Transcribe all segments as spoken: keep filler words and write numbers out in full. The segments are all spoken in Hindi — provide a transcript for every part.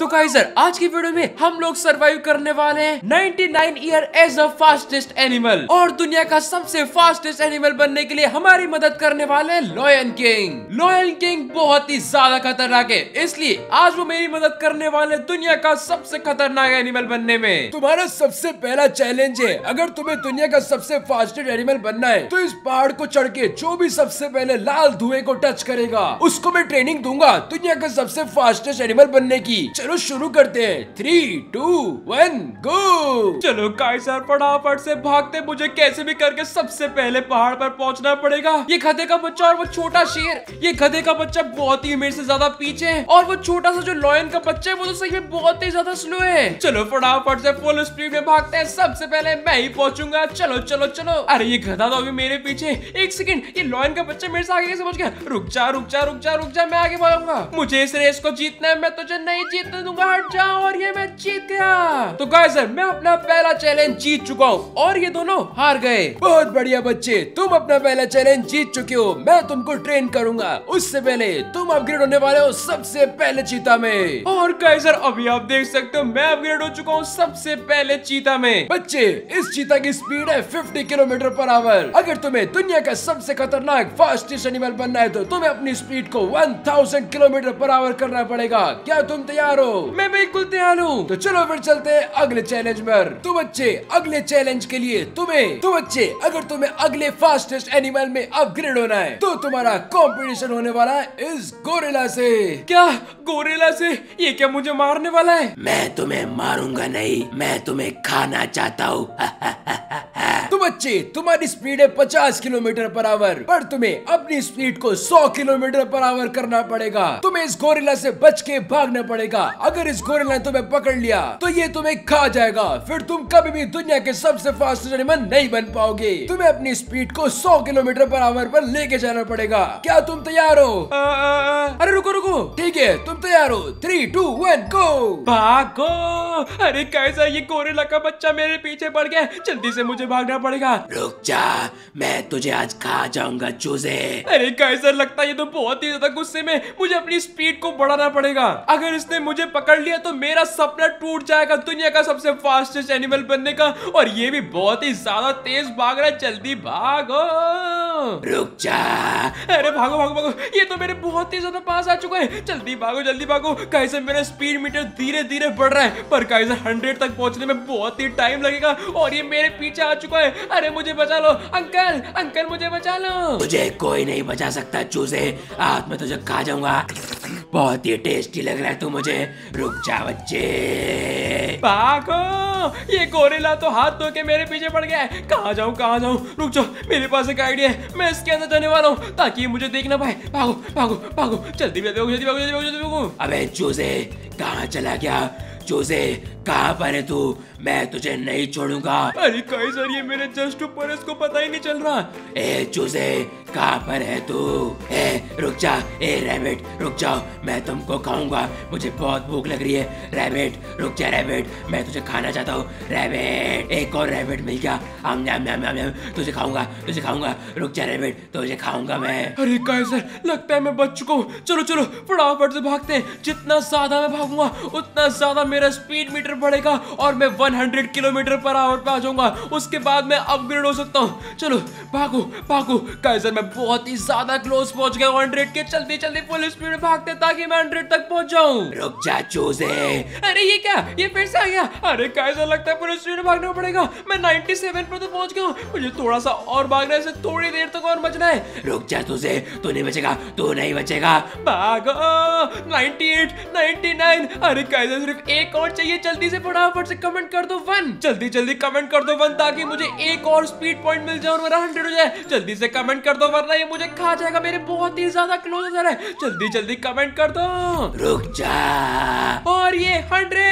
तो गाइस आज की वीडियो में हम लोग सरवाइव करने वाले हैं निन्यानवे year age a fastest animal, और दुनिया का सबसे फास्टेस्ट एनिमल बनने के लिए हमारी मदद करने वाले हैं लॉयन किंग। लॉयन किंग बहुत ही ज्यादा खतरनाक है, इसलिए आज वो मेरी मदद करने वाले दुनिया का सबसे खतरनाक एनिमल बनने में। तुम्हारा सबसे पहला चैलेंज है, अगर तुम्हें दुनिया का सबसे फास्टेस्ट एनिमल बनना है तो इस पहाड़ को चढ़ के जो भी सबसे पहले लाल धुएं को टच करेगा उसको मैं ट्रेनिंग दूंगा दुनिया का सबसे फास्टेस्ट एनिमल बनने की। चलो शुरू करते हैं, थ्री टू वन गो। चलो गाइस यार फटाफट से भागते, मुझे कैसे भी करके सबसे पहले पहाड़ पर पहुंचना पड़ेगा। ये गधे का बच्चा और वो छोटा शेर, ये गधे का बच्चा बहुत ही मेरे से ज्यादा पीछे है, और वो छोटा सा जो लॉयन का बच्चा है वो तो सही में बहुत ही ज्यादा स्लो है। चलो फटाफट से फुल स्पीड में भागते हैं, सबसे पहले मैं ही पहुंचूंगा। चलो चलो चलो। अरे ये गधा तो अभी मेरे पीछे, एक सेकंड, ये लॉयन का बच्चा मेरे से आगे कैसे पहुंच गया? रुक जा रुक जा रुक जा रुक जा, मैं आगे भागूंगा। मुझे इस रेस को जीतना है, मैं तुझे नहीं जीतने दूंगा, हट जा। और ये मैं जीत गया। तो गाइस मैं अपना पहला चैलेंज जीत चुका हूँ और ये दोनों हार गए। बहुत बढ़िया बच्चे, तुम अपना पहला चैलेंज जीत चुके हो। मैं तुमको ट्रेन करूंगा, उससे पहले तुम अपग्रेड होने वाले हो सबसे पहले चीता में। और गाइस अभी आप देख सकते हो मैं अपग्रेड हो चुका हूँ सबसे पहले चीता में। बच्चे इस चीता की स्पीड है पचास किलोमीटर पर आवर। अगर तुम्हें दुनिया का सबसे खतरनाक फास्टेस्ट एनिमल बनना है तो तुम्हें अपनी स्पीड को एक हज़ार किलोमीटर पर आवर करना पड़ेगा। क्या तुम तैयार हो? मैं बिल्कुल तैयार हूँ। तो चलो फिर चलते हैं अगले चैलेंज पर। तो बच्चे अगले चैलेंज के लिए तुम्हें तो बच्चे अगर तुम्हें अगले फास्टेस्ट एनिमल में अपग्रेड होना है तो तुम्हारा कंपटीशन होने वाला है इस गोरिल्ला से। क्या गोरिल्ला से? ये क्या मुझे मारने वाला है? मैं तुम्हें मारूंगा नहीं, मैं तुम्हें खाना चाहता हूँ। तो बच्चे तुम्हारी स्पीड है पचास किलोमीटर पर आवर, पर तुम्हें अपनी स्पीड को सौ किलोमीटर पर आवर करना पड़ेगा। तुम्हें इस गोरिल्ला से बच के भागना पड़ेगा। अगर इस गोरिल्ला ने तुम्हें पकड़ लिया तो ये तुम्हें खा जाएगा, फिर तुम कभी भी दुनिया के सबसे फास्टेस्ट एनिमल नहीं बन पाओगे। तुम्हें अपनी स्पीड को सौ किलोमीटर पर आवर पर लेके जाना पड़ेगा। क्या तुम तैयार हो? आ, आ, आ, अरे रुको रुको। ठीक है तुम तैयार हो, थ्री टू वन गो। भागो। अरे कैसा ये गोरिल्ला का बच्चा मेरे पीछे पड़ गया, जल्दी से मुझे भागना पड़ेगा। रुक जा, मैं तुझे आज खा जाऊंगा चूजे। अरे कैसा लगता है ये तो बहुत ही ज्यादा गुस्से में, मुझे अपनी स्पीड को बढ़ाना पड़ेगा। अगर इसने मुझे पकड़ लिया तो मेरा सपना टूट जाएगा दुनिया का सबसे फास्टेस्ट एनिमल बनने का, और ये भी बहुत ही ज्यादा तेज भाग रहा है। जल्दी भागो। रुक जा। अरे भागो भागो भागो, ये तो मेरे बहुत ही ज्यादा पास आ चुका है। जल्दी भागो जल्दी भागो। कैसे मेरा स्पीड मीटर धीरे धीरे बढ़ रहा है, पर कैसे हंड्रेड तक पहुंचने में बहुत ही टाइम लगेगा, और ये मेरे पीछे आ चुका है। अरे मुझे बचा लो अंकल, अंकल मुझे बचा लो। तुझे कोई नहीं बचा सकता चूजे, आज मैं तुझे खा जाऊंगा। बहुत ही टेस्टी लग रहा है तू मुझे। रुक जा बच्चे। भागो, ये गोरिल्ला तो हाथ धो के मेरे पीछे पड़ गया है। कहाँ जाऊँ कहाँ जाऊँ? रुक जाओ, मेरे पास एक आइडिया है। मैं इसके अंदर जाने वाला हूँ ताकि ये मुझे देख ना पाए। भागो भागो भागो, जल्दी जल्दी भागो जल्दी भागो जल्दी भागो जल्दी भागो। अबे चूजे कहाँ चला गया? चूजे कहाँ पर है तू? मैं तुझे नहीं छोड़ूंगा। अरे काइजर ये मेरे जस्ट ऊपर, इसको पता ही नहीं चल रहा। ए चूजे कहाँ पर है तू? ए रुक जा, ए रैबिट रुक जाओ, मैं तुमको खाऊंगा, मुझे बहुत भूख लग रही है। रैबिट रुक जा, रैबिट मैं तुझे खाना चाहता हूँ। रैबिट, एक और रैबिट मिल गया। आम नाम नाम नाम, तुझे खाऊंगा तुझे खाऊंगा। रुक जा रैबिट, तुझे खाऊंगा मैं। अरे काइजर लगता है मैं बच चुका हूँ। चलो चलो फटाफट से भागते हैं। जितना ज्यादा मैं भागूंगा उतना ज्यादा मेरा स्पीड मीटर बढ़ेगा और मैं सौ किलोमीटर पर आवर पे आ जाऊंगा। उसके बाद मैं अपग्रेड हो सकता हूँ। चलो भागो भागो। काइजर मैं बहुत ही ज्यादा क्लोज पहुंच गया हूँ सौ के। जल्दी जल्दी फुल स्पीड में भागते ताकि मैं सौ तक पहुंच जाऊं। रुक जा चूजे। अरे ये क्या, ये फिर से आ गया? अरे काइजर लगता है फुल स्पीड में भागना पड़ेगा। मैं सत्तानवे पर तो पहुंच गया हूँ, मुझे थोड़ा सा और भागना है, थोड़ी देर तक और बचना है। रुक जा तुझे, तू नहीं बचेगा, तू नहीं बचेगा। भागो। अट्ठानवे, निन्यानवे। अरे काइजर सिर्फ एक और चाहिए। जल्दी से फटाफट से कमेंट कर दो वन। जल्दी जल्दी कमेंट कर दो वन ताकि मुझे एक और स्पीड पॉइंट मिल जाए और मेरा हंड्रेड हो जाए। जल्दी से कमेंट कर दो वरना ये मुझे खा जाएगा। मेरे बहुत ही ज्यादा क्लोज हो जा रहा है। जल्दी जल्दी कमेंट कर दो। रुक जा। और ये हंड्रेड।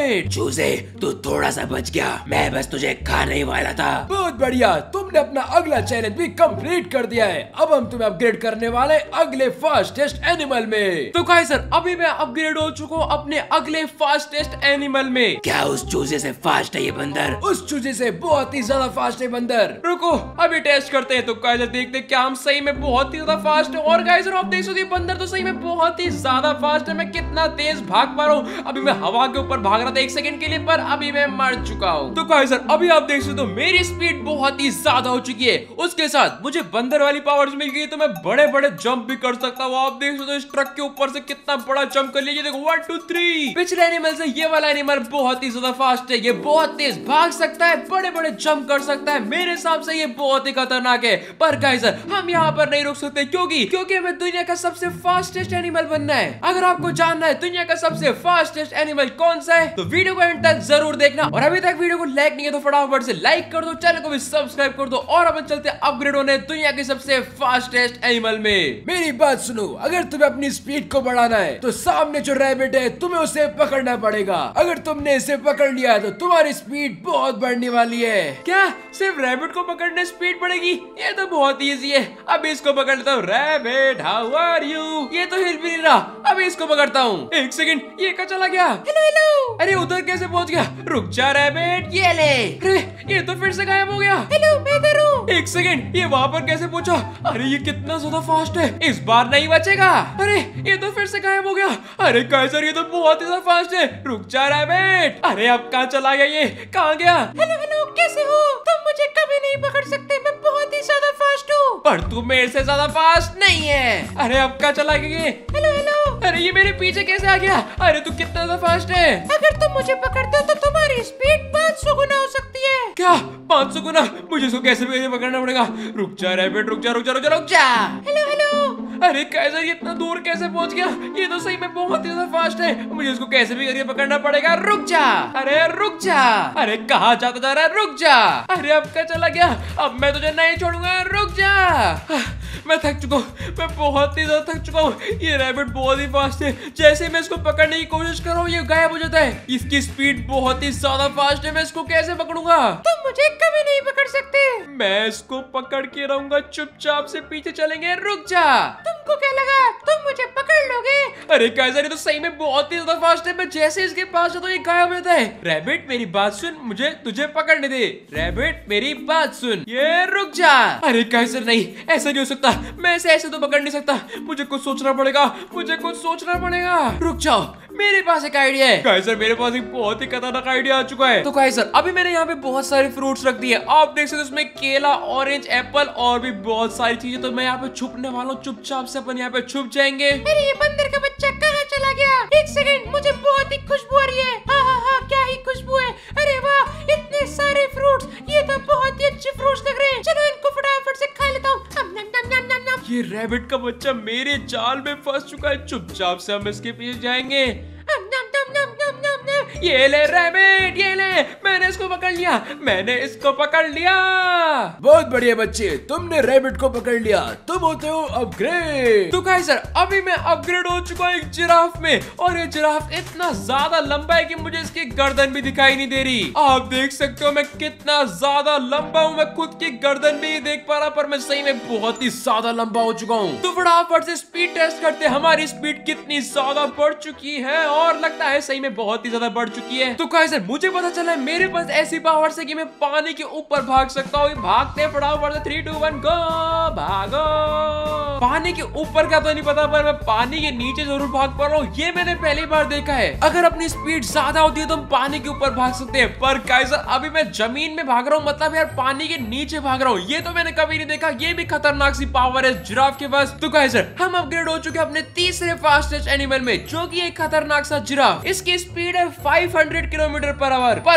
रैबिट। चूजे तू थोड़ा सा बच गया, मैं बस तुझे खाने ही वाला था। बहुत बढ़िया, तुमने अपना अगला चैलेंज भी कंप्लीट कर दिया है। अब हम तुम्हें अपग्रेड करने वाले अगले फास्टेस्ट एनिमल में। तो गाइस सर अभी मैं अपग्रेड हो चुका हूँ अपने अगले फास्टेस्ट एनिमल में। क्या उस चूजे से फास्ट है ये बंदर? उस चूजे से बहुत ही ज्यादा फास्ट है बंदर। रुको अभी टेस्ट करते हैं। तो गाइस देखते हैं क्या हम सही में बहुत ही ज्यादा फास्ट है। और गाइस आप देख सकते हैं बंदर तो सही में बहुत ही ज्यादा फास्ट है। मैं कितना तेज भाग पा रहा हूँ। अभी मैं हवा के ऊपर भाग रहा था एक सेकंड के लिए, पर अभी मैं मर चुका हूँ। तो गाइस सर अभी आप देख सकते हो मेरी स्पीड बहुत ही ज्यादा हो चुकी है। उसके साथ मुझे बंदर वाली पावर्स मिल गई, तो मैं बड़े बड़े जंप भी कर सकता हूँ। आप देख सकते हो इस ट्रक के ऊपर से कितना बड़ा जंप कर लिया। देखो वन टू थ्री। पिछले एनिमल से ये वाला एनिमल बहुत ही ज्यादा फास्ट है। ये बहुत तेज भाग सकता है, बड़े बड़े जंप कर सकता है। मेरे हिसाब से ये बहुत ही खतरनाक है। पर गाइस हम यहाँ पर नहीं रुक सकते, क्योंकि क्योंकि हमें दुनिया का सबसे फास्टेस्ट एनिमल बनना है। अगर आपको जानना है दुनिया का सबसे फास्टेस्ट एनिमल कौन सा है, तो वीडियो को एंड तक जरूर देखना। और अभी तक वीडियो को लाइक नहीं है तो फटाफट से लाइक कर दो, चैनल को भी सब्सक्राइब कर दो। और अपन चलते अपग्रेड होने दुनिया के सबसे फास्टेस्ट एनिमल में। मेरी बात सुनो, अगर तुम्हें अपनी स्पीड को बढ़ाना है तो सामने जो रैबिट है तुम्हें उसे पकड़ना पड़ेगा। अगर तुमने इसे पकड़ लिया तो तुम्हारी स्पीड बहुत बढ़ने वाली है। क्या सिर्फ रैबिट को पकड़ने स्पीड बढ़ेगी? ये तो बहुत इजी है। अभी इसको पकड़ लेता हूँ। Rabbit how are you? ये तो हिल भी नहीं रहा। अभी इसको पकड़ता हूँ। एक सेकंड, ये कहाँ चला गया? Hello hello. अरे उधर कैसे पहुंच गया? रुक जा रैबिट, ये ले। अरे ये तो फिर से गायब हो गया। हेलो मैं इधर हूँ। एक सेकंड, ये वहाँ पर कैसे पहुंचा? अरे ये कितना ज्यादा फास्ट है, इस बार नहीं बचेगा। अरे ये तो फिर से गायब हो गया। अरे कैसर ये तो बहुत ही ज्यादा फास्ट है। रुक जा रैबिट। अरे अब कहाँ चला गया? ये कहाँ गया? हेलो हेलो कैसे हो? तुम मुझे कभी नहीं पकड़ सकते, मैं बहुत ही ज्यादा फास्ट हूँ। पर तू मेरे से ज्यादा फास्ट नहीं है। अरे अब कहाँ चला गया? Hello hello. अरे ये मेरे पीछे कैसे आ गया? अरे तू कितना ज्यादा फास्ट है। अगर तुम मुझे पकड़ते हो तो तुम्हारी स्पीड पाँच सौ गुना हो सकती है। क्या पाँच सौ गुना? मुझे इसको कैसे भी पकड़ना पड़ेगा। रुक जा रैबिट, रुक जा रुक जा रुक जा रुक जा। Hello hello. अरे कैसे इतना दूर कैसे पहुंच गया? ये तो सही में बहुत ही ज्यादा फास्ट है। मुझे इसको कैसे भी करके पकड़ना पड़ेगा। रुक जा। अरे रुक जा। अरे कहाँ जाता जा रहा है? रुक जा। अरे अब क्या चला गया? अब मैं तुझे नहीं छोड़ूंगा। रुक जा। मैं थक चुका हूँ, मैं बहुत ही ज्यादा थक चुका हूँ। ये रैबिट बहुत ही फास्ट है। जैसे मैं इसको पकड़ने की कोशिश कर रहा हूँ ये गायब हो जाता है। इसकी स्पीड बहुत ही ज्यादा फास्ट है। मैं इसको कैसे पकड़ूंगा? तुम मुझे कभी नहीं पकड़ सकते। मैं इसको पकड़ के रहूंगा, चुपचाप से पीछे चलेंगे। रुक जा। तुमको क्या लगा तुम मुझे पकड़ लोगे? अरे कैसा, तो सही में बहुत ही ज्यादा फास्ट है। मैं जैसे इसके पास जाता हूँ ये गायब हो जाता है। रैबिट मेरी बात सुन, मुझे तुझे पकड़ने दे। रैबिट मेरी बात सुन, ये रुक जा। अरे कैसे, नहीं ऐसा नहीं हो सकता। मैं ऐसे ऐसे तो पकड़ नहीं सकता। मुझे कुछ सोचना पड़ेगा, मुझे कुछ सोचना पड़ेगा। रुक जाओ, मेरे पास एक आइडिया है। गाइस मेरे पास एक बहुत ही खतरनाक आइडिया आ चुका है। तो गाइस अभी मैंने यहाँ पे बहुत सारे फ्रूट्स रख दिए। आप देख सकते हो इसमें केला, ऑरेंज, एप्पल और भी बहुत सारी चीजें। तो मैं यहाँ पे छुपने वाला हूँ। चुपचाप से अपन यहाँ पे छुप जाएंगे। अरे ये बंदर का बच्चा कहाँ चला गया? एक सेकंड, मुझे बहुत ही खुशबू आ रही है। हाँ हाँ हाँ, क्या ही खुशबू है। अरे वाह, इतने सारे फ्रूट्स, ये तो बहुत ही अच्छे फ्रूट्स लग रहे हैं। चलो इनको फटाफट से खा लेता हूँ। ये रैबिट का बच्चा मेरे जाल में फंस चुका है। चुपचाप से हम इसके पीछे जाएंगे। ये ले रैबिट, ये ले, मैंने इसको पकड़ लिया, मैंने इसको पकड़ लिया। बहुत बढ़िया बच्चे, तुमने रैबिट को पकड़ लिया। तुम होते हो अपग्रेड। तो गाइस सर अभी मैं अपग्रेड हो चुका हूँ एक जिराफ में। और ये जिराफ इतना ज्यादा लंबा है कि मुझे इसकी गर्दन भी दिखाई नहीं दे रही। आप देख सकते हो मैं कितना ज्यादा लंबा हूँ। मैं खुद की गर्दन भी नहीं देख पा रहा, पर मैं सही में बहुत ही ज्यादा लंबा हो चुका हूँ। तो फटाफट से स्पीड टेस्ट करते हैं, हमारी स्पीड कितनी ज्यादा बढ़ चुकी है। और लगता है सही में बहुत ही ज्यादा बढ़ चुकी है। तो गाइस मुझे पता चला है मेरे पास ऐसी पावर्स है कि मैं पानी के ऊपर भाग सकता हूँ। भागते फटाफट से थ्री टू वन गो, भागो। पानी के ऊपर का तो नहीं पता, पर मैं पानी के नीचे जरूर भाग पा रहा हूँ। ये मैंने पहली बार देखा है। अगर अपनी स्पीड ज्यादा होती है तो हम पानी के ऊपर भाग सकते हैं। पर गाइस अभी मैं जमीन में भाग रहा हूँ, मतलब यार पानी के नीचे भाग रहा हूँ। ये तो मैंने कभी नहीं देखा। ये भी खतरनाक सी पावर है जिराफ के पास। तो गाइस हम अपग्रेड हो चुके हैं अपने तीसरे फास्टेस्ट एनिमल में, जो कि एक खतरनाक सा जिराफ। इसकी स्पीड है five hundred kilometre per hour. पर गाइस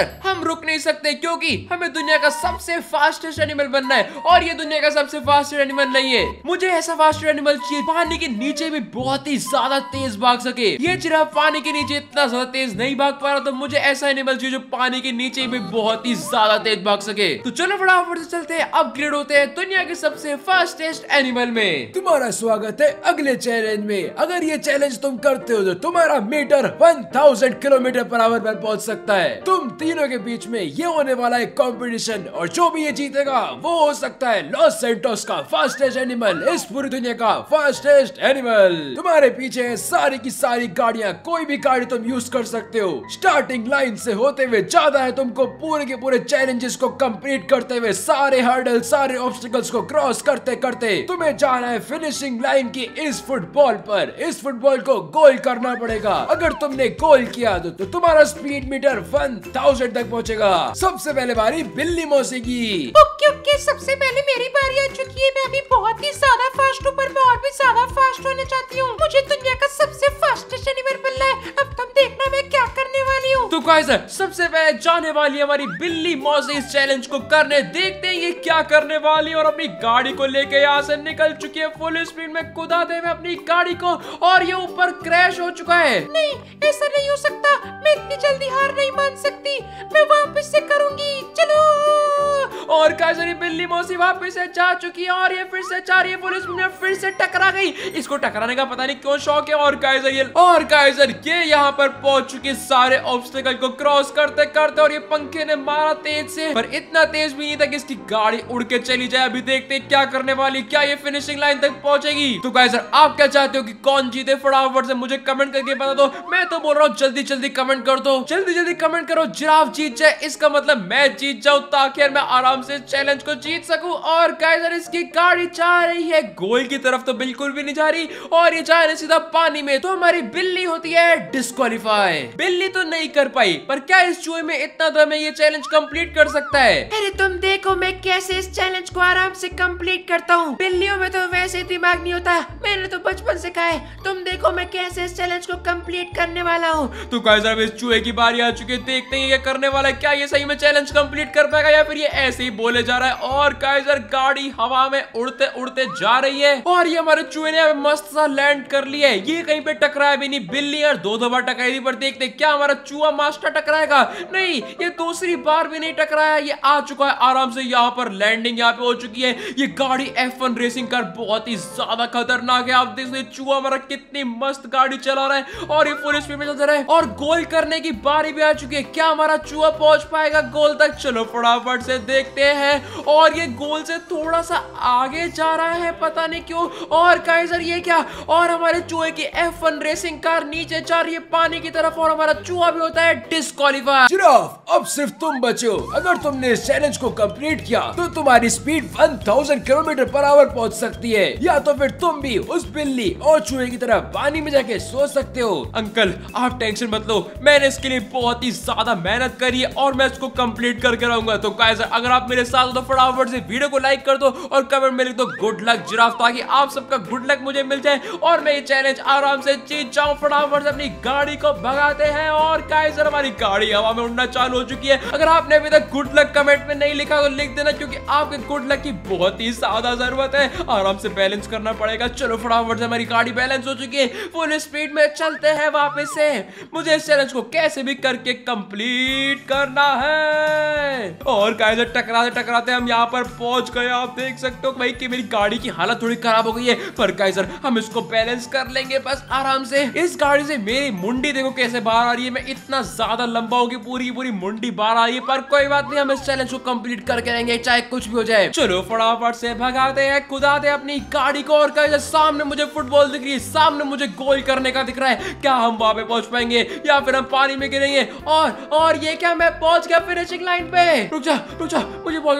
गाइजर हम रुक नहीं सकते क्योंकि हमें दुनिया का सबसे फास्टेस्ट एनिमल बनना है और ये दुनिया का सबसे फास्टेस्ट एनिमल नहीं है। मुझे ऐसा फास्टेस्ट एनिमल चाहिए पानी के नीचे भी बहुत ही ज्यादा तेज भाग सके। ये जिराफ पानी के नीचे इतना ज्यादा तेज नहीं भाग पा रहा, तो मुझे ऐसा एनिमल चाहिए जो पानी के नीचे भी बहुत ही ज्यादा तेज भाग सके। तो चलो फटाफट से चलते हैं, अपग्रेड होते हैं दुनिया के सबसे फास्टेस्ट एनिमल में। तुम्हारा स्वागत है अगले चैलेंज में। अगर ये चैलेंज तुम करते हो तो तुम्हारा metre one thousand kilometre per hour पर पहुंच सकता है। तुम तीनों के बीच में ये होने वाला है कंपटीशन और जो भी ये जीतेगा वो हो सकता है लॉस सैंटोस का फास्टेस्ट एनिमल, इस पूरी दुनिया का फास्टेस्ट एनिमल। तुम्हारे पीछे है सारी की सारी गाड़ियां, कोई भी गाड़ी तुम यूज कर सकते हो। स्टार्टिंग लाइन से होते हुए ज्यादा है तुमको पूरे के पूरे चैलेंजेस को कंप्लीट करते हुए, सारे हर्डल सारे ऑब्स्टिकल्स को क्रॉस करते करते तुम्हें जाना है फिनिशिंग लाइन की इस फुटबॉल पर। इस फुटबॉल को गोल करना पड़ेगा। अगर तुमने गोल किया तो, तो तुम्हारा स्पीड मीटर वन थाउजेंड तक पहुंचेगा। सबसे पहले बारी बिल्ली मौसी की। ओके ओके, सबसे पहले मेरी बारी आ चुकी है। मैं अभी बहुत ही ज्यादा फास्ट हूँ, पर मैं और भी ज्यादा फास्ट होना चाहती हूँ। मुझे दुनिया का सबसे फास्टेस्ट एनिमल बनना है। अब तुम देखना मैं क्या करने वाली हूँ। तो गाइस सबसे पहले जाने वाली हमारी बिल्ली मौसी इस चैलेंज को करने। देखते हैं ये क्या करने वाली है और अपनी गाड़ी को लेके यहाँ से निकल चुकी है। फुल स्पीड में कुदा दे अपनी गाड़ी को और ये ऊपर क्रैश हो चुका है। नहीं, ऐसा नहीं हो सकता। मैं इतनी जल्दी हार नहीं मान सकती। मैं वापस से करूंगी। चलो। और गाइस बिल्ली मौसी वापस से जा चुकी है और ये फिर से जा रही है। फुल स्पीड में फिर से टकरा गई। इसको टकराने का पता नहीं क्यों शौक है। और गाइस ये और गाइस ये यहाँ पर पहुंच चुकी सारे ऑब्स्टिकल को क्रॉस करते करते और ये पंखे ने मारा तेज से, पर इतना तेज भी नहीं था कि इसकी गाड़ी उड़ के चली जाए। अभी देखते हैं क्या करने वाली, क्या ये फिनिशिंग लाइन तक पहुंचेगी। तो गाइस आप क्या चाहते हो कि कौन जीते? फटाफट से मुझे कमेंट करके बता दो। मैं तो बोल रहा हूँ जल्दी जल्दी कमेंट कर दो, जल्दी जल्दी कमेंट करो। जिराफ जीत जाए इसका मतलब मैं जीत जाऊं, ताकि मैं आराम से चैलेंज को जीत सकूं। और गाइस इसकी गाड़ी जा रही है गोल की तरफ, तो बिल्कुल भी नहीं जा रही और ये जा रही सीधा पानी में। तो हमारी बिल्ली होती है डिस्क्वालीफाई। बिल्ली तो नहीं कर पाई, पर क्या इस चूहे में इतना दम है ये चैलेंज कंप्लीट कर सकता है? अरे तुम देखो मैं कैसे इस चैलेंज को आराम से कंप्लीट करता हूँ। बिल्लियों में तो वैसे दिमाग नहीं होता, मैंने तो बचपन से कहा है। तुम देखो मैं कैसे इस चैलेंज को कंप्लीट करने वाला हूँ। तो गाइस अब इस चूहे की बारी आ चुकी है, देखते हैं ये करने वाला है। क्या ये सही में चैलेंज कंप्लीट कर पाएगा या फिर ये ऐसे ही बोले जा रहा है? और गाइस गाड़ी हवा में उड़ते उड़ते जा रही है और ये हमारे चूहे ने मस्त सा लैंड कर लिया है। ये कहीं पे टकराया भी नहीं। बिल्ली यार दो दो बार टकराई थी, पर देखते क्या हमारा चूहा मास्टर टकराएगा। नहीं, ये दूसरी बार भी नहीं टकराया। ये आ चुका है आराम से, यहाँ पर लैंडिंग यहाँ पे हो चुकी है। ये गाड़ी एफ वन रेसिंग कार बहुत ही ज्यादा खतरनाक है। आप देख सकते चूहा हमारा कितनी मस्त गाड़ी चला रहा है और ये फुल स्पीड में चल रहा है। और गोल करने की बारी भी आ चुकी है। क्या हमारा चूहा पहुंच पाएगा गोल तक? चलो फटाफट से देखते हैं। और ये गोल से थोड़ा सा आगे जा रहा है, पता नहीं क्यों। और गाइस ये क्या? और हमारे चूहे की एफ वन रेसिंग कार नीचे जा रही है पानी की तरफ और हमारा चूहा भी होता है डिस्क्वालीफाई। जिराफ अब सिर्फ तुम बचे हो। अगर तुमने इस चैलेंज को कंप्लीट किया तो तुम्हारी speed one thousand kilometre per hour पहुंच सकती है, या तो फिर तुम भी उस बिल्ली और चूहे की तरह पानी में जाके सो सकते हो। अंकल आप टेंशन मत लो, मैंने इसके लिए बहुत ही ज्यादा मेहनत करी है और मैं इसको कंप्लीट करके रहूंगा। तो गाइस अगर आप मेरे साथ हो तो फटाफट से वीडियो को लाइक कर दो और कमेंट में लिख दो गुड लक जिराफ, ताकि आप सबका गुड लक मुझे मिल जाए और मैं ये चैलेंज आराम से जीत जाऊं। फटाफट से अपनी गाड़ी को भगाते हैं और गाइस हमारी गाड़ी हवा में उड़ना चालू हो चुकी है। अगर आपने अभी तक गुड लक कमेंट में नहीं लिखा तो लिख देना, क्योंकि आपके गुड लक की बहुत ही ज्यादा जरूरत है। आराम से बैलेंस करना पड़ेगा। चलो फटाफट से हमारी गाड़ी बैलेंस हो चुकी है, फुल स्पीड में चलते हैं वापस से। मुझे इस चैलेंज को कैसे भी करके कंप्लीट करना है। और गाइस टकराते टकराते हम यहाँ पर पहुंच गए। आप देख सकते हो भाई कि मेरी गाड़ी की हालत थोड़ी खराब हो गई है, पर गाइस हम इसको बैलेंस कर लेंगे बस आराम से। इस गाड़ी से मेरी मुंडी देखो कैसे बाहर आ रही है। मैं इतना ज्यादा लंबा होगी, पूरी पूरी मुंडी बाहर आ रही है, पर कोई बात नहीं, हम इस चैलेंज को कंप्लीट करके रहेंगे चाहे कुछ भी हो जाए। चलो फटाफट से भगाते हैं, कुदाते हैं अपनी गाड़ी को। और गाइस सामने मुझे फुटबॉल दिख रही है, सामने मुझे गोल करने का दिख रहा है। क्या हम वहां पे पहुंच पाएंगे या फिर हम पानी में गिरेंगे? और और ये क्या, मैं पहुंच गया फिनिशिंग लाइन पे। रुक जा रुक जा, मुझे बहुत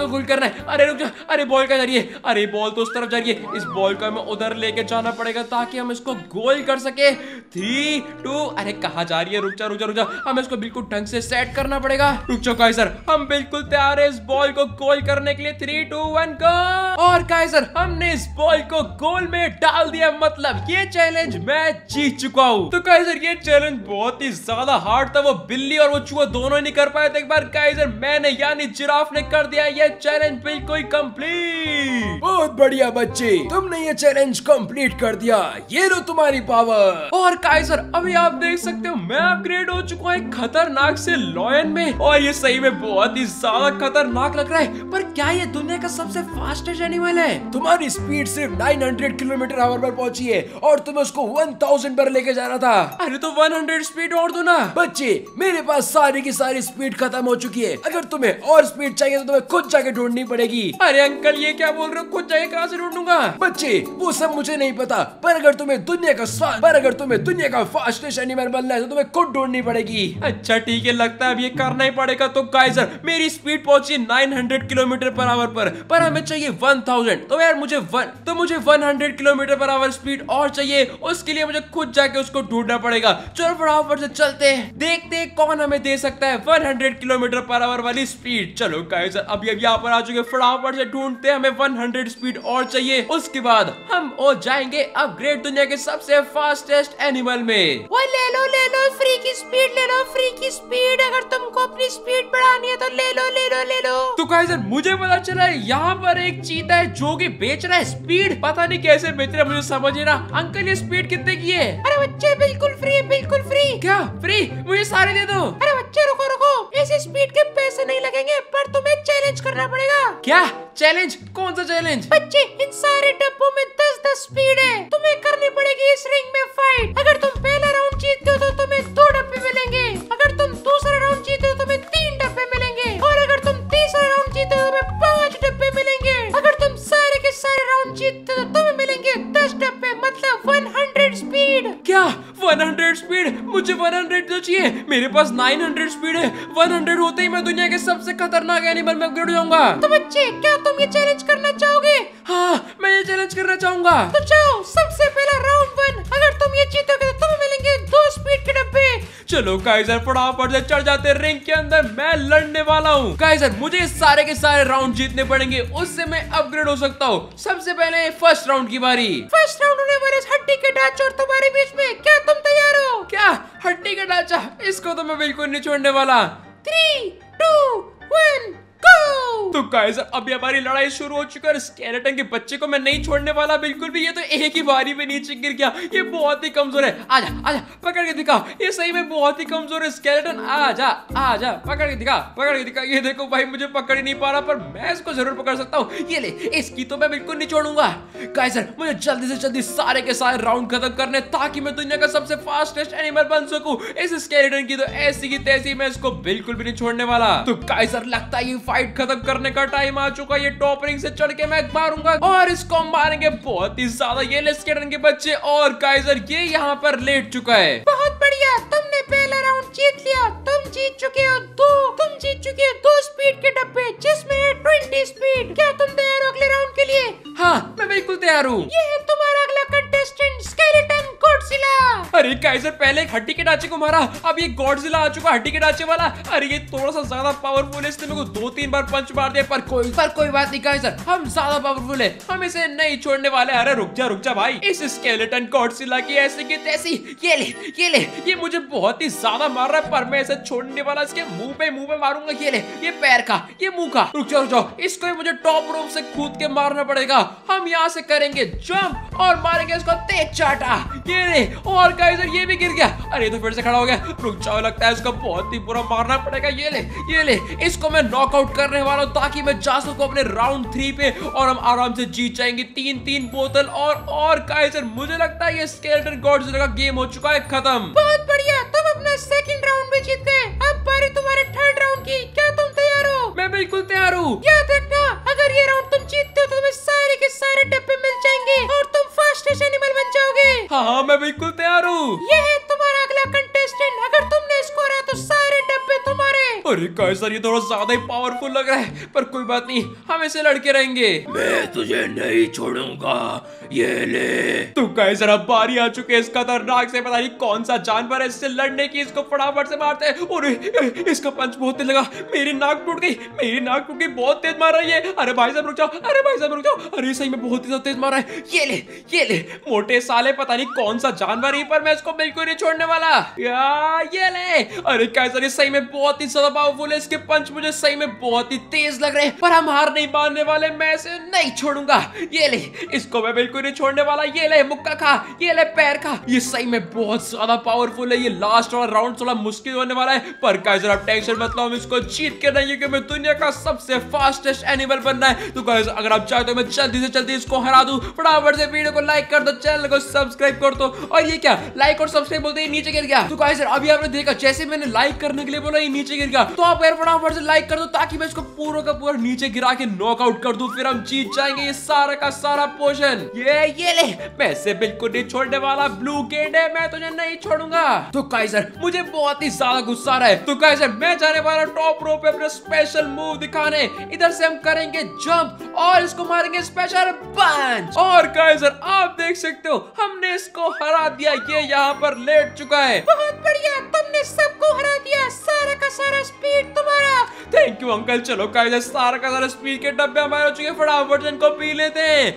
को गोल करना है। अरे रुक जा, अरे बॉल कहाँ जा रही है? अरे बॉल तो उस तरफ जा रही है। इस बॉल को हमें उधर लेके जाना पड़ेगा ताकि हम इसको गोल कर सके। थ्री टू, अरे कहाँ जा रही है? रुक जा रुक जा रुक जा, हमें इसको बिल्कुल ढंग से सेट करना पड़ेगा। रुक जाओ काइजर, हम बिल्कुल तैयार है इस बॉल को गोल करने के लिए। Three two one go. और काइजर, हमने इस बॉल को गोल में डाल दिया, मतलब ये चैलेंज मैं जीत चुका हूँ। तो काइजर ये चैलेंज बहुत ही ज्यादा हार्ड था, वो बिल्ली और वो चूहा दोनों नहीं कर पाए थे। एक बार काइजर मैंने यानी जिराफ ने कर दिया ये चैलेंज बिल्कुल कंप्लीट। बहुत बढ़िया बच्चे, तुमने ये चैलेंज कंप्लीट कर दिया। ये लो तुम्हारी पावर। और काइजर अभी आप देख सकते हो मैं अपग्रेड हो चुका हूँ एक खतरनाक से लॉयन में, और ये सही में बहुत ही ज्यादा खतरनाक लग रहा है। पर क्या ये दुनिया का सबसे फास्टेस्ट एनिमल है? तुम्हारी स्पीड सिर्फ नौ सौ किलोमीटर आवर पर पहुंची है और तुम्हें उसको एक हज़ार पर लेके जाना था। अरे तो सौ स्पीड और दो ना। बच्चे, मेरे पास सारी की सारी स्पीड खत्म हो चुकी है। अगर तुम्हें और स्पीड चाहिए तो तुम्हें खुद जाके ढूंढनी पड़ेगी। अरे अंकल ये क्या बोल रहे हो? खुद जाके कहाँ से ढूंढूंगा? बच्चे, वो सब मुझे नहीं पता, पर अगर तुम्हें दुनिया का पर अगर तुम्हें दुनिया का फास्टेस्ट एनिमल बनना है तो तुम्हें खुद ढूंढनी पड़ेगी। अच्छा ठीक है, लगता है अब ये करना ही पड़ेगा। तो काइजर मेरी स्पीड पहुंची नौ सौ किलोमीटर पर आवर पर पर हमें चाहिए एक हज़ार। तो यार मुझे वन तो मुझे सौ किलोमीटर पर आवर स्पीड और चाहिए। उसके लिए मुझे खुद जाके उसको ढूंढना पड़ेगा। चलो फटाफट से चलते हैं, देखते हैं कौन हमें दे सकता है सौ किलोमीटर पर आवर वाली स्पीड। चलो गाइस अभी अब यहाँ पर आ चुके, फटाफट से ढूंढते हैं, हमें सौ स्पीड और चाहिए। उसके बाद हम हो जाएंगे अपग्रेड दुनिया के सबसे फास्टेस्ट एनिमल में। वो ले लो ले लो, फ्री की स्पीड ले लो, फ्री की स्पीड। अगर तुमको अपनी स्पीड बढ़ानी है तो ले लो ले लो ले लो। तो गाइस मुझे पता चला है यहाँ पर एक चीता है जो कि बेच रहा है स्पीड। पता नहीं कैसे बेच रहा है, मुझे समझ नहीं रहा। अंकल ये स्पीड कितने की है? अरे बच्चे बिल्कुल फ्री, बिल्कुल फ्री। क्या फ्री? मुझे सारे दे दो। अरे बच्चे रुको रुको, इस स्पीड के पैसे नहीं लगेंगे, पर तुम्हें चैलेंज करना पड़ेगा। क्या चैलेंज? कौन सा चैलेंज? बच्चे इन सारे डब्बों में दस दस स्पीड है, तुम्हें करनी पड़ेगी इस रिंग में फाइट। अगर तुम पहला राउंड जीतते हो तो तुम्हें दो डब्बे मिलेंगे, अगर तुम दूसरा राउंड जीते हो तो तुम्हें तीन डब्बे मिलेंगे, और अगर तुम तीसरा राउंड जीते हो तो तुम्हें पांच डब्बे मिलेंगे। अगर तुम सारे के सारे राउंड जीतते हो तो तुम्हें मिलेंगे दस डब्बे, मतलब सौ स्पीड। क्या सौ स्पीड? मुझे सौ तो चाहिए, मेरे पास नौ सौ स्पीड है। सौ होते ही मैं दुनिया के सबसे खतरनाक एनिमल में अपग्रेड हो जाऊंगा। तो बच्चे क्या तुम ये चैलेंज करना चाहोगे? हाँ मैं ये चैलेंज करना चाहूंगा। तो जाओ, सबसे पहला राउंड वन। अगर तुम ये जीतोगे तो तुम्हें मिलेंगे दो स्पीड के डब्बे। चलो काइजर फटाफट से चढ़ जाते रिंग के अंदर, मैं लड़ने वाला हूँ। काइजर मुझे सारे के सारे राउंड जीतने पड़ेंगे, उससे मैं अपग्रेड हो सकता हूँ। सबसे पहले फर्स्ट राउंड की बारी। फर्स्ट राउंड होने वाले हड्डी के ढांचे और तुम्हारे बीच में, क्या तुम तैयार हो? क्या हड्डी का ढांचा? इसको तो मैं बिल्कुल नहीं छोड़ने वाला। Three two one go. तो गाइस अभी हमारी लड़ाई शुरू हो चुकी है। स्केलेटन के बच्चे को मैं नहीं छोड़ने वाला बिल्कुल भी। ये तो एक ही बारी में नीचे गिर गया, ये बहुत ही कमजोर है। आजा आजा पकड़ के दिखा, ये सही में बहुत ही कमजोर है। स्केलेटन आजा आजा पकड़ के दिखा, पकड़ के दिखा। ये देखो भाई मुझे पकड़ ही नहीं पा रहा, पर मैं इसको जरूर पकड़ सकता हूँ। ये ले, इसकी तो मैं बिल्कुल नहीं छोड़ूंगा। गाइस मुझे जल्दी से जल्दी सारे के सारे राउंड खत्म करने, ताकि मैं दुनिया का सबसे फास्टेस्ट एनिमल बन सकूं। इस स्केलेटन की तो ऐसी की तैसी, मैं इसको बिल्कुल भी नहीं छोड़ने वाला। तो गाइस लगता है ये फाइट खत्म करने का टाइम आ चुका। ये टॉप रिंग से चढ़ के मैं मारूंगा और इसको मारेंगे बहुत ही ज्यादा। ये ले स्केलेटन के बच्चे, और काइजर ये यहाँ पर लेट चुका है। बहुत बढ़िया, तुमने पहला राउंड जीत लिया। तुम जीत चुके हो दो तुम जीत चुके हो दो स्पीड के डब्बे, जिसमें है बीस स्पीड। क्या तुम तैयार हो अगले राउंड के लिए? हाँ मैं बिल्कुल तैयार हूँ। ये है तुम्हारा अगला कंटेस्टेंट, स्केलेटन गॉडजिला। अरे काइजर पहले एक हड्डी के ढांचे को मारा, अब ये गॉडजिला आ चुका हड्डी के ढांचे वाला। अरे ये थोड़ा सा ज्यादा पावरफुल है, इसने मेरे को दो तीन बार पंच मार दिया, पर कोई पर कोई बात नहीं गाइजर, हम ज्यादा पावरफुल है, हम इसे नहीं छोड़ने वाले। अरे रुक जा रुक जा भाई, इस स्केलेटन गॉडजिला की ऐसी की तैसी। ये ले ये ले, ये मुझे बहुत ही ज्यादा मार रहा है, पर मैं इसे छोड़ने वाला। इसके मुंह पे मुंह पे मारूंगा। ये ले, ये पैर का, ये मुंह का। रुक जाओ रुक जाओ, इसको ही मुझे टॉप रूम से कूद के मारना पड़ेगा। हम यहाँ से करेंगे जंप और मारेंगे इसको तेज चाटा। ये ले, और गाइजर ये भी गिर गया। अरे तो फिर से खड़ा हो गया। रुक जाओ, लगता है इसको बहुत ही बुरा मारना पड़ेगा। ये ले ये ले, इसको मैं नॉकआउट करने वाला हूँ, ताकि मैं जा सकूं अपने राउंड थ्री पे और हम आराम से जीत जाएंगे तीन तीन बोतल। और और गाइजर मुझे लगता है ये स्केलेटन गॉडजिला का गेम हो चुका है खत्म। बहुत बढ़िया, तुम अपना सेकंड राउंड भी जीत गए। अब बारी तुम्हारे थर्ड राउंड की। क्या तुम तैयार हो? मैं बिल्कुल तैयार हूँ। याद रखना, अगर ये राउंड तुम जीतते हो तो तुम्हें सारे के सारे डब्बे मिल जाएंगे और तुम फास्टेस्ट एनिमल बन जाओगे। हाँ हाँ मैं बिल्कुल तैयार हूँ। ये है तुम्हारा अगला कंटेस्टेंट, अगर तुमने इसको हराया तो सारे डब्बे तुम्हारे। अरे काइजर ये थोड़ा ज्यादा ही पावरफुल लग रहा है, पर कोई बात नहीं, हम इसे लड़के रहेंगे। मैं तुझे नहीं छोड़ूंगा, ये ले। तो काइजर अब बारी आ चुकी है इस खतरनाक से, पता नहीं कौन सा जानवर है इससे लड़ने की। इसको फटाफट से मारते हैं। और इसका पंच बहुत तेज लगा, मेरी नाक टूट गई, मेरी नाक टूट गई, बहुत तेज मार रहा है ये। अरे भाई साहब रुक जाओ, अरे भाई साहब रुक जाओ, अरे सही में बहुत ही तेज मार रहा है। ये ले ये ले मोटे साले, पता नहीं कौन सा जानवर है, पर मैं इसको बिल्कुल नहीं छोड़ने वाला। या ये ले। अरे काइजर ये सही में बहुत ही ज्यादा पावरफुल है, इसके पंच मुझे सही में बहुत ही तेज लग रहे हैं, पर हम हार नहीं मानने वाले, मैं इसे नहीं छोड़ूंगा। ये ले, इसको मैं बिल्कुल नहीं छोड़ने वाला। ये ले मुक्का खा, ये ले पैर खा। ये सही में बहुत ज्यादा पावरफुल है। ये लास्ट वाला राउंड थोड़ा मुश्किल होने वाला है, पर गाइस आप टेंशन मत लो, हम इसको जीत के रहेंगे क्योंकि मैं दुनिया का सबसे फास्टेस्ट एनिमल बनना है। तो गाइस अगर आप चाहते हो मैं जल्दी से जल्दी इसको हरा दूं, फटाफट से वीडियो को लाइक कर दो, चैनल को सब्सक्राइब कर दो। और ये क्या लाइक और सब्सक्राइब बोलते ही नीचे गिर गया। तो गाइस अभी आपने देखा जैसे मैंने लाइक करने के लिए बोला ये नीचे गिर गया, तो आप यार फटाफट से लाइक कर दो ताकि मैं इसको पूरा का पूरा नीचे गिरा के नॉकआउट कर दूं, फिर हम जीत जाएंगे ये सारा का सारा पोर्शन। ये ये ले, मैं इसे बिल्कुल नहीं छोड़ने वाला। ब्लू गेंडे मैं तुझे नहीं छोड़ूंगा। तो काइजर मुझे बहुत ही ज्यादा गुस्सा आ रहा है, तो काइजर मैं जाने वाला टॉप रो पे अपना स्पेशल मूव दिखाने। इधर से हम करेंगे जंप और इसको मारेंगे स्पेशल पंच। और काइजर आप देख सकते हो हमने इसको हरा दिया, ये यहाँ पर लेट चुका है। बहुत बढ़िया, तुमने सबको हरा दिया, सारा का सारा स्पीड तुम्हारा। Thank you uncle. चलो काइजर सारा का सारा स्पीड के डब्बे हमारे हो चुके हैं, फटाफट इनको पी लेते हैं।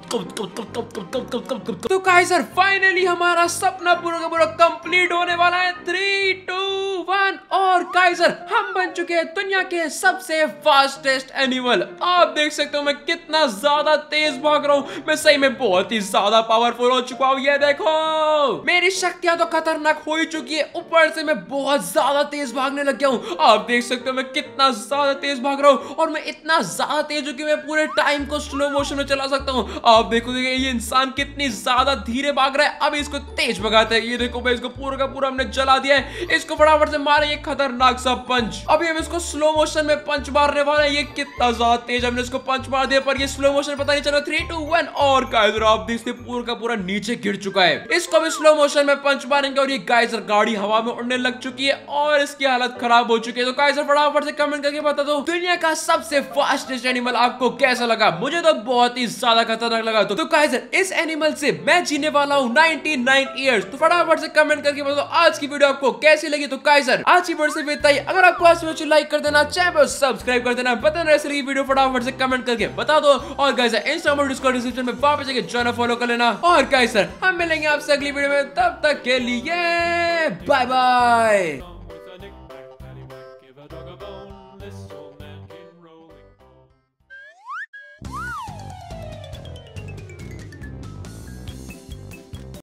तो काइजर फाइनली हमारा सपना पूरा का पूरा कंप्लीट होने वाला है। थ्री टू वन और काइजर हम बन चुके हैं दुनिया के सबसे फास्टेस्ट एनिमल। आप देख सकते हो मैं कितना ज्यादा तेज भाग रहा हूँ, मैं सही में बहुत ही ज्यादा पावरफुल हो चुका हूँ। ये देखो मेरी शक्तियां तो खतरनाक हो ही चुकी है, ऊपर से मैं बहुत ज्यादा तेज भागने लग गया हूँ। आप देख सकते हो मैं कितना ज्यादा तेज भाग रहा हूँ, और मैं इतना ज्यादा तेज हूँ कि मैं पूरे टाइम को स्लो मोशन में चला सकता हूँ। आप देखो देखो ये इंसान कितनी ज्यादा धीरे भाग रहा है, अब इसको तेज भगाते हैं। ये देखो भाई इसको पूरा का पूरा हमने जला दिया है, इसको फटाफट से मारे ये खतरनाक सा पंच। अभी हम इसको स्लो मोशन में पंच मारने वाले हैं। ये कितना ज्यादा तेज हमने इसको पंच मार दिया, पर ये स्लो मोशन पता नहीं चला। थ्री टू वन और काइजर आप देखते पूरा का पूरा नीचे गिर चुका है। इसको भी स्लो मोशन में पंच मारेंगे और ये काइजर गाड़ी हवा में उड़ने लग चुकी है और इसकी हालत खराब हो चुकी है। तो काइजर फटाफट से कमेंट करके बता दो दुनिया का सबसे फास्टेस्ट एनिमल आपको कैसा लगा। मुझे तो बहुत ही ज्यादा खतरनाक लगा। तो, तो काइजर इस एनिमल से मैं जीने वाला हूँ निन्यानवे इयर्स। तो फटाफट से कमेंट करके बताओ आज की वीडियो आपको कैसी लगी। तो काइजर आज की वीडियो से इतना ही। अगर आपको आज वीडियो लाइक कर देना, चैनल को सब्सक्राइब कर देना, बता देना ऐसी वीडियो फटाफट से कमेंट करके बता दो। और काइजर इंस्टाग्राम और डिस्कॉर्ड डिस्क्रिप्शन में वहां पे जाके ज्वाइन फॉलो कर लेना। और काइजर हम मिलेंगे आपसे अगली वीडियो में, तब तक के लिए बाय बाय।